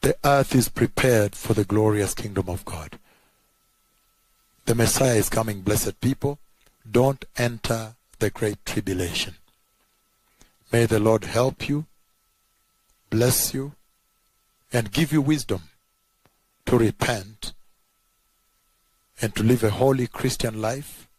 The earth is prepared for the glorious kingdom of God. The Messiah is coming, blessed people. Don't enter the great tribulation. May the Lord help you, bless you, and give you wisdom to repent and to live a holy Christian life